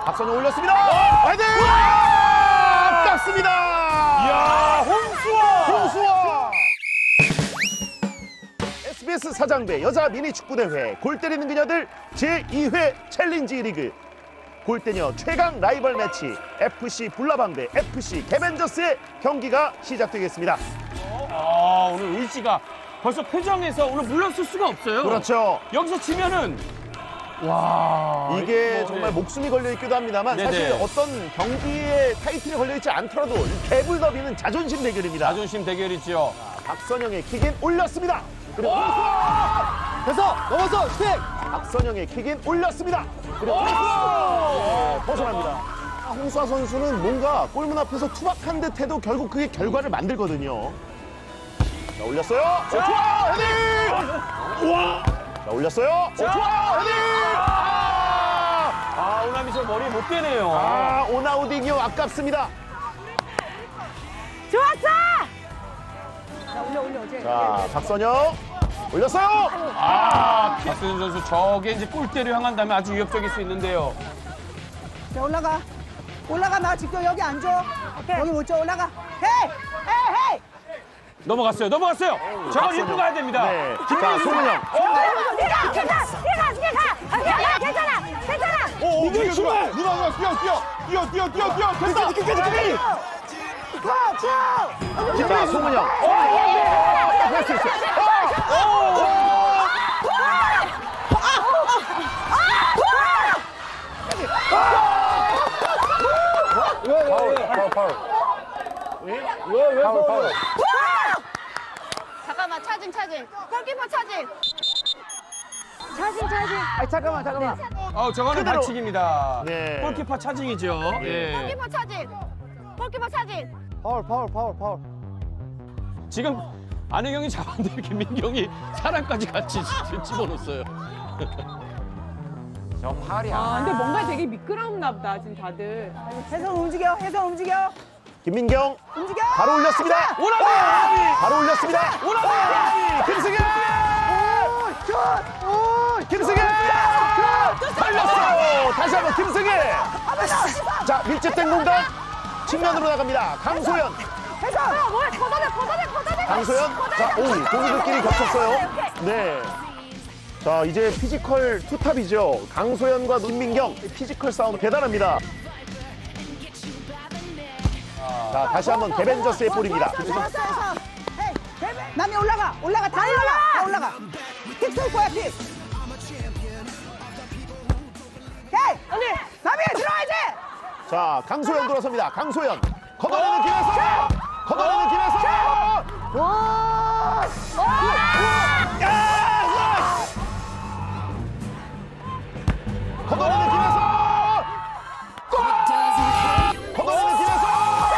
박선영 올렸습니다. 화이팅! 아깝습니다. 이야, 홍수아! SBS 사장배 여자 미니 축구대회 골 때리는 그녀들 제2회 챌린지 리그. 골대녀 최강 라이벌 매치 FC 불나방 대 FC 개벤저스의 경기가 시작되겠습니다. 오늘 의지가 벌써 표정에서 오늘 물러설 수가 없어요. 그렇죠. 여기서 치면은 와 이게 뭐, 정말 예. 목숨이 걸려있기도 합니다만 네네. 사실 어떤 경기에 타이틀이 걸려있지 않더라도 이 개불 더비는 자존심 대결입니다. 자존심 대결이죠. 박선영의 킥인 올렸습니다. 그리고 그래서 넘어서 슈팅! 박선영의 킥인 올렸습니다. 그리고 벗어납니다. 홍수아 선수는 뭔가 골문 앞에서 투박한 듯해도 결국 그게 결과를 만들거든요. 자, 올렸어요. 좋아! 헤딩! 우와! 자, 올렸어요. 좋아! 헤딩! 오나미 저 머리 못 대네요. 오나우딩이요. 아깝습니다. 좋았어! 자, 올려. 자, 박선영 올렸어요. 박선영 선수 저게 이제 골대로 향한다면 아주 위협적일 수 있는데요. 자, 올라가. 나 직접 여기 앉아. 여기 못 줘. 올라가. 헤이! 넘어갔어요. 저건 박선영. 입고 가야 됩니다. 네. 자, 송은영. 괜찮아. 이게 출발! 누나, 뛰어! 됐다! 끝까지! 자, 송은영. 할수 있어. 파울. 파울. 잠깐만, 차징. 골키퍼 차징. 잠깐만. 저거는 그대로. 반칙입니다. 네. 골키퍼 차징이죠. 예. 골키퍼 차징. 파울. 지금 안혜경이 잡았는데 이렇게 민경이 사람까지 같이 집어넣었어요. 근데 뭔가 되게 미끄럽나 보다, 지금 다들. 해선 움직여. 김민경 움직여. 바로 올렸습니다. 오나미! 바로 올렸습니다. 김승현! 김승현! 살렸어요. 다시 한번 김승현. 자, 밀집된 공간 측면으로 나갑니다. 강소연. 뭐야, 걷어내. 강소연. 자, 동료들끼리 겹쳤어요. 네. 자, 이제 피지컬 투탑이죠. 강소연과 김민경. 피지컬 싸움 대단합니다. 자, 다시 한번 개벤저스의 볼입니다. 좋았어. 남이 올라가. 다 올라가. 킥 쏠 거야, 킥. 헤이! 언니! 남이 들어와야지! 자, 강소연 돌아섭니다. 강소연. 걷어내는 길에서! 걷어내는 길에서! 걷어내는 길에서!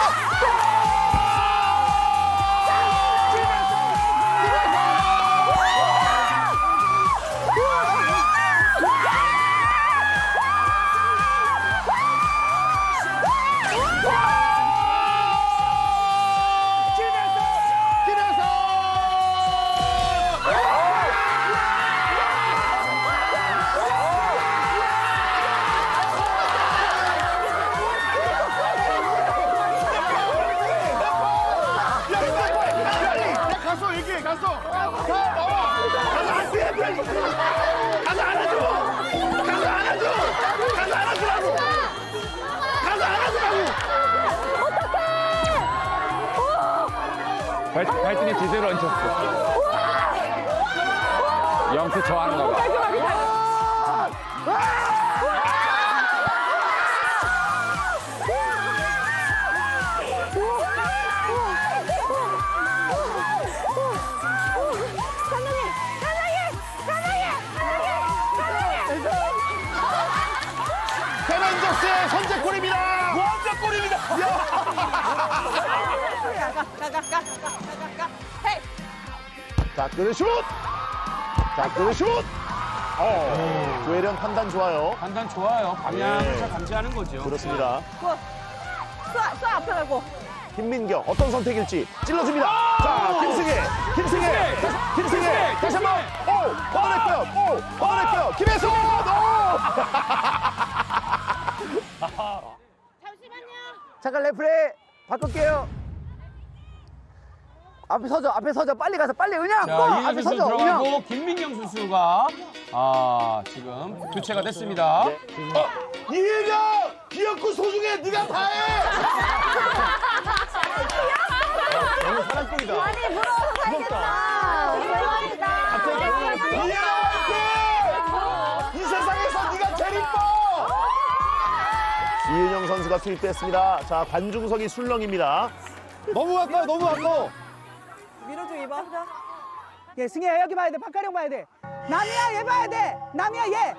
발등에 제대로 얹혔어. 영수 좋아하는 거 봐. 개벤저스의 선제골입니다. 완전골입니다. 가. 헤이. 자, 슛! 조혜련 판단 좋아요. 판단 좋아요. 방향을 네. 잘 감지하는 거죠. 그렇습니다. 쏴 앞에 가고. 김민경 어떤 선택일지 찔러줍니다. 자, 김승혜 다시 한번 걷어냈고요. 김혜수 잠깐 레프레 바꿀게요. 앞에 서줘. 빨리 가서 빨리 은영. 자, 이은영 선수 들어가고 김민경 선수가 지금 교체가 됐습니다. 이은영! 귀엽고 소중해! 네가 다 해! 너무 사랑꾼이다. 아니, 부러워서 살겠다. 대박이다. 이은영한테! 이 세상에서 네가 제일 이뻐! 이은영 선수가 투입됐습니다. 자, 관중석이 술렁입니다. 너무 가까워, 너무 가까워. 밀어줘 이봐. 얘 승희야 여기 봐야 돼. 박가령 봐야 돼. 남이야 얘 봐야 돼. 남이야 얘.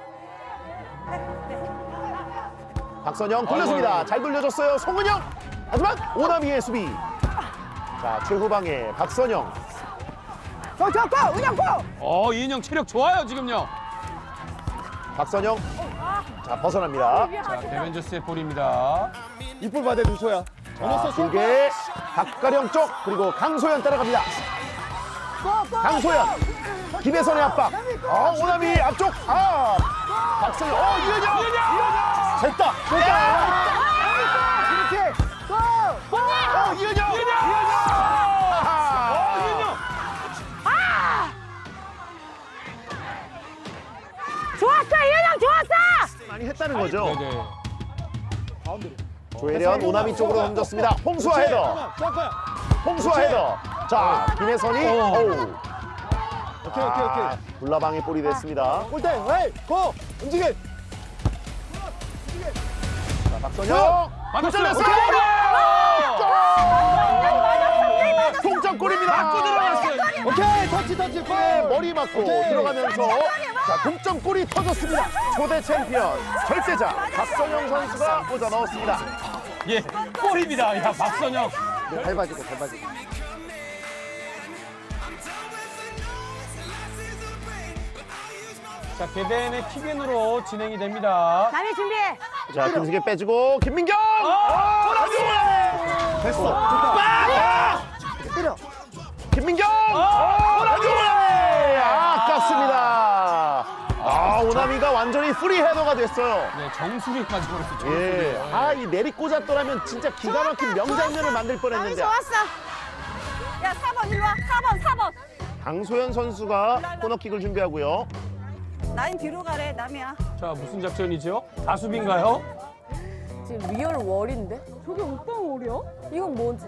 박선영 돌렸습니다. 잘 돌려줬어요. 송은영. 하지만 오나미의 수비. 자, 최후방에 박선영. 고! 은영 고! 이은영 체력 좋아요, 지금요. 박선영. 자, 벗어납니다. 자, 베벤저스의 볼입니다. 이볼 받아 누소야. 자, 길게 박가령 쪽 그리고 강소연 따라갑니다. 강소연. 김혜선의 압박. 오나미 앞쪽. 박선영. 이은영. 됐다. 이렇게. 이은영. 좋았어, 이은영 좋았어. 많이 했다는 거죠. 네네. 조혜련 오나미 쪽으로 던졌습니다. 홍수아 헤더. 홍수아 헤더. 자, 김혜선이. 오케이. 불나방의 볼이 됐습니다. 골대. 고! 움직여. 자, 박선영. 맞았어요. 동점골입니다. 맞고 들어갔어요. 오케이, 터치 골. 머리 맞고 들어가면서 자, 동점골이 터졌습니다. 초대 챔피언 절대자 박선영 선수가 꽂아 넣었습니다. 예, 골입니다. 야, 박선영. 잘 봐주고. 자, 개대인의 킥인으로 진행이 됩니다. 남이 준비해. 자, 김승혜 빼주고 김민경. 됐어. 때려. 김민경. 아깝습니다. 오나미가 완전히 프리 헤더가 됐어요. 네, 정수리까지 걸었죠. 예. 이 내리 꽂았더라면 진짜 기가 막힌 명장면을 만들 남이 뻔했는데. 좋았어. 야, 4번 일로 와. 4번. 강소연 선수가 코너킥을 준비하고요. 라인 뒤로 가래, 남이야. 자, 무슨 작전이죠? 다수비인가요? 지금 리얼 월인데? 저게 어떤 월이야? 이건 뭐지?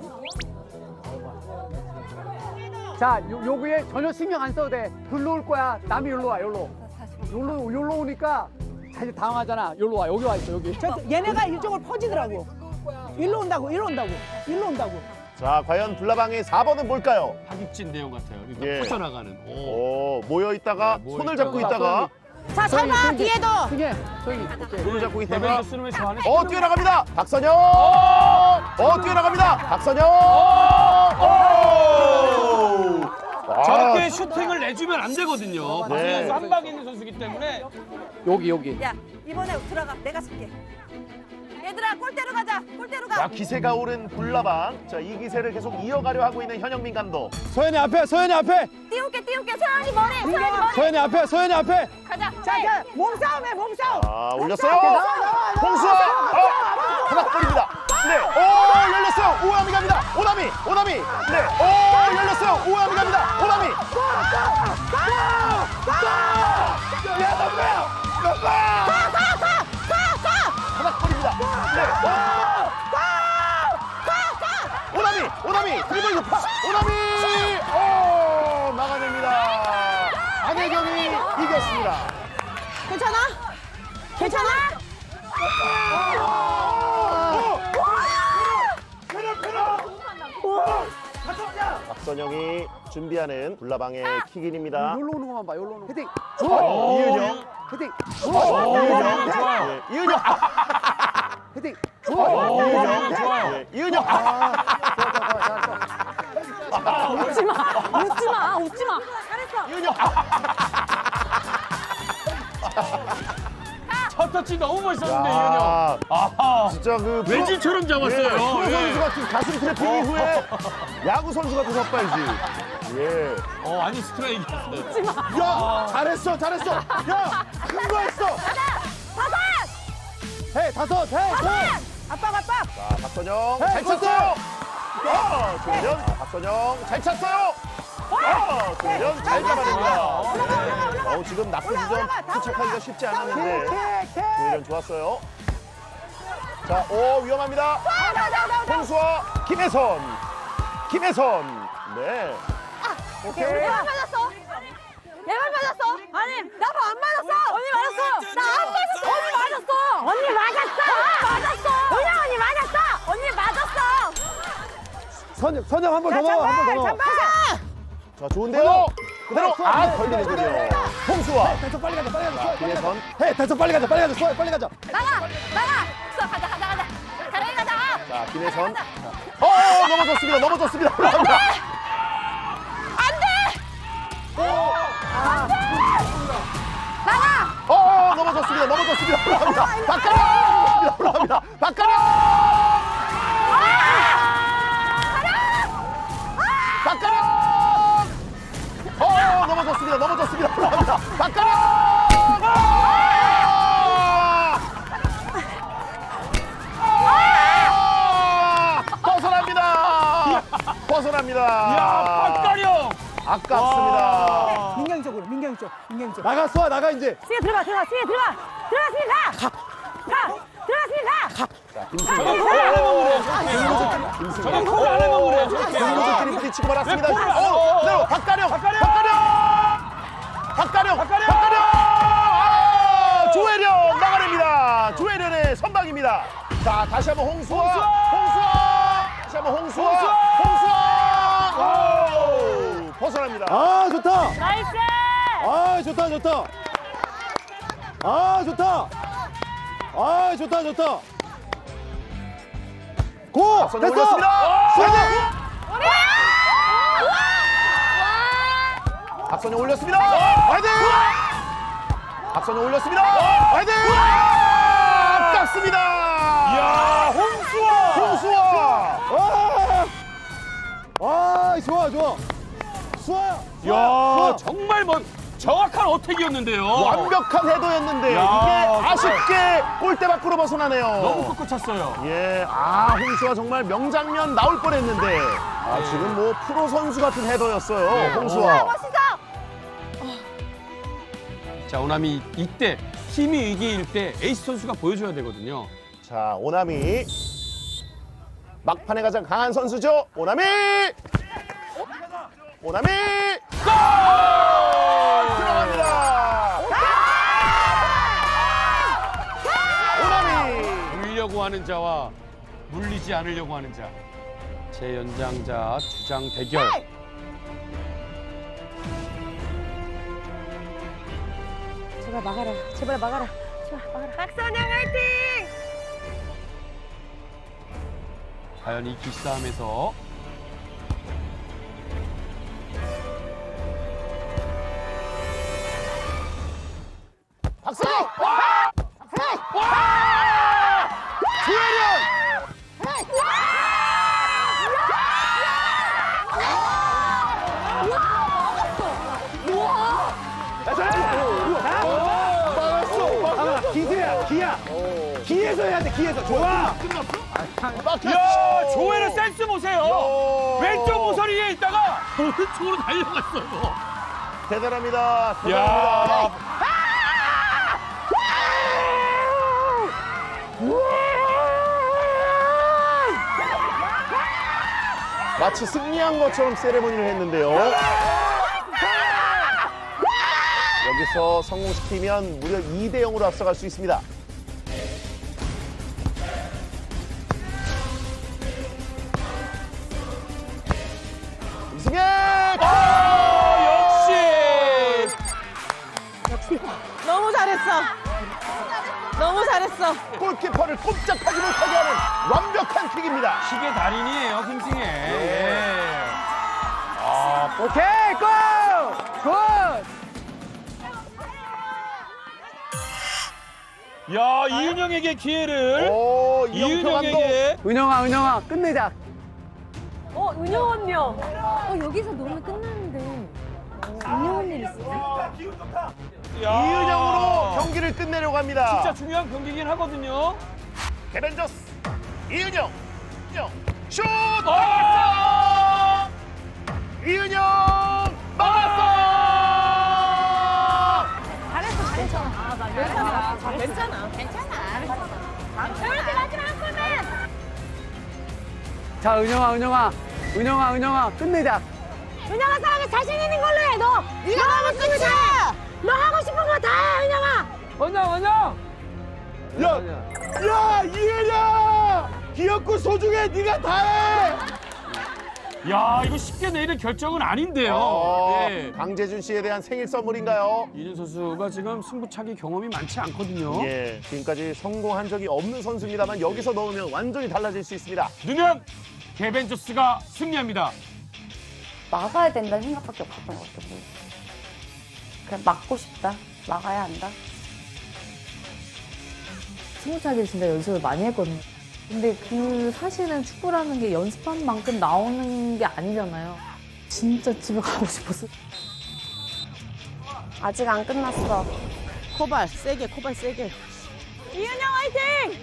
자, 요구에 전혀 신경 안 써도 돼. 글로 올 거야. 남이 여기로 와, 여기로. 여기로 오니까 자기 당황하잖아. 여기로 와, 여기 와 있어, 여기. 얘네가 이쪽으로 퍼지더라고. 일로 온다고. 자, 과연 불나방의 4번은 뭘까요? 하객진 내용 같아요. 그러니까 예. 퍼져나가는. 모여 있다가 모여 손을 있다가. 잡고 있다가 자, 잘 봐, 뒤에도. 승희, 오케이. 손을 잡고 있다가 베벤저스는 왜 저 안에 뛰어나갑니다. 박선영. 뛰어나갑니다. 박선영. 저렇게 슈팅을 내주면 안 되거든요. 박선영 네. 선수 한 방에 있는 선수기 때문에. 여기. 야, 이번에 들어가. 내가 쓸게. 얘들아, 골대로 가자. 골대로 가. 자, 기세가 오른 불나방. 자, 이 기세를 계속 이어가려 하고 있는 현영민 감독. 소연이 앞에. 띄울게. 소연이 머리. 소연이 앞에. 가자. 자, 몸싸움해, 몸싸움. 올렸어요. 홍수아. 하나골입니다. 네. 열렸어요. 오나미 갑니다. 오나미. 네. 열렸어요. 오나미 갑니다. 오나미. 하나골입니다. 네. 오나미. 드리블 파. 오나미. 막아냅니다. 안혜경이 이겼습니다. 괜찮아? 박선영이 준비하는 불나방의 킥인입니다. 여기로 오는 것만 봐, 여기로 오는 거. 헤딩. 이은영. 헤딩. 이은영 좋아요. 예, 이은영. 헤딩. 이은영 좋아요. 예, 이은영. 웃지 마. 이은영. 첫 터치 너무 멋있었는데, 이은영. 야, 아하. 진짜 그 프로- 외질처럼 잡았어요. 예, 프로 예. 선수 같은 가슴 트래핑 이후에 야구 선수가 더 삿발지. 예. 아니 스트라이크였어요. 야, 잘했어. 야, 큰 거 했어. 다섯! 해, 다섯. 압박 압박. 자, 박선영 잘 찼어요. 조혜련. 박선영 잘 찼어요. 조혜련 잘 잡아냅니다. 지금 나쁜 지점 투척하기가 쉽지 않았는데 조혜련 좋았어요. 자, 위험합니다. 홍수와 김혜선. 김혜선. 네. 오케이. 얘만 맞았어. 얘만 맞았어. 아니, 나 안 맞았어. 언니 맞았어. 나 안 맞았어. 언니 맞았어. 언니 맞았어. 맞았어. 은영 언니 맞았어. 언니 맞았어. 선영 한 번 더 넣어, 한 번 더 넣어. 자, 좋은데요. 그대로 걸리는군요. 홍수와 대처 빨리 가자, 빨리 가자. 김혜선. 해, 대처 빨리 가자, 빨리 가자, 빨리 가자. 나가. 수아 가자. 잘해 가자. 자, 김혜선. 넘어졌습니다. 넘어졌습니다. 올라갑니다. 나가. 넘어졌습니다. 넘어졌습니다. 올라갑니다. 박가령! 올라갑니다. 박가령! 박가령! 넘어졌습니다. 넘어졌습니다. 올라갑니다. 박가령! 벗어납니다. 벗어납니다. 야, 박가령! 아깝습니다. 민경이 쪽으로, 민경이 쪽, 민경이 쪽. 나가, 수아, 나가, 이제. 승희 들어가. 승희 가. 자, 김승희. 저건 콜 안 해먹으래요 김승희끼리 부딪히고 말았습니다. 왜 콜을 안 해요? 그대로 박가령! 박가령! 조혜련 나가냅니다. 조혜련의 선방입니다. 자, 다시 한번 홍수아. 다시 한번 홍수아. 벗어납니다. 좋다. 나이스. 좋다. 좋다. 고! 박선영 됐어! 올렸습니다. 박선영 올렸습니다. 화이팅! 박선영 올렸습니다. 화이팅! 아깝습니다. 야, 홍수아! 좋아. 수아야. 야, 정말 정확한 어택이었는데요. 완벽한 헤더였는데 야, 이게 아쉽게 골대 밖으로 벗어나네요. 너무 꺾고 찼어요. 예, 홍수아 정말 명장면 나올 뻔했는데 지금 뭐 프로 선수 같은 헤더였어요. 홍수아. 멋있어. 자, 오남이 이때 팀이 위기일 때 에이스 선수가 보여줘야 되거든요. 자, 오남이 막판에 가장 강한 선수죠. 오남이 골! 들어갑니다. 오남이 물려고 하는 자와 물리지 않으려고 하는 자. 제 연장자 주장 대결. 제발 막아라. 박선영 화이팅! 과연 이 기싸움에서 박선영! 조혜련! 기야. 기에서 해야 돼, 기에서. 좋아. 야, 조혜련 센스 보세요. 왼쪽 모서리 위에 있다가 오른쪽으로 달려갔어요. 대단합니다. 야, 마치 승리한 것처럼 세레모니를 했는데요. 여기서 성공시키면 무려 2대 0으로 앞서갈 수 있습니다. 이승혜! 역시 너무 잘했어. 골키퍼를 꼼짝하지 못하게 하는 완벽한 킥입니다. 킥의 달인이에요, 김승혜. 예. 오케이, 고! 굿! 야, 이은영에게 기회를. 이영표 감독. 이은영에게. 은영아, 끝내자. 은영 언니요. 여기서 놀면 끝나는데. 은영 언니 있어. 야. 이은영으로 경기를 끝내려고 합니다. 진짜 중요한 경기긴 하거든요. 개벤저스 이은영 슛! 아! 이은영 막았어! 괜찮아. 저렇게 마지막 한 골만. 자, 은영아, 끝내자. 은영아 사랑해 자신 있는 걸로 해 너. 네가 하고 싶은 거 다 해. 너 하고 싶은 거 다 해 은영아. 야 이은영! 귀엽고 소중해 네가 다 해! 야, 이거 쉽게 내리는 결정은 아닌데요. 네. 강재준 씨에 대한 생일 선물인가요? 이준 선수가 지금 승부차기 경험이 많지 않거든요. 예, 지금까지 성공한 적이 없는 선수입니다만 여기서 넣으면 완전히 달라질 수 있습니다. 넣으면 개벤저스가 승리합니다. 막아야 된다는 생각밖에 없었던 것 같아요. 그냥 막고 싶다. 막아야 한다. 승부차기를 진짜 연습을 많이 했거든요. 근데 그 사실은 축구라는 게 연습한 만큼 나오는 게 아니잖아요. 진짜 집에 가고 싶었어. 아직 안 끝났어. 코발 세게. 이은영 화이팅.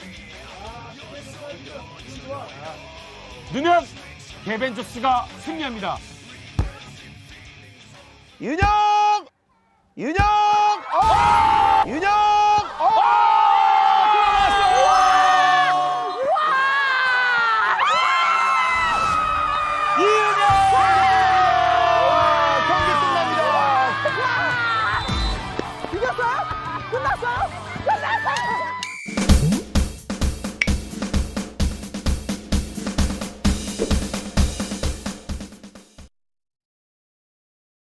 넣으면 개벤저스가 승리합니다. 윤영!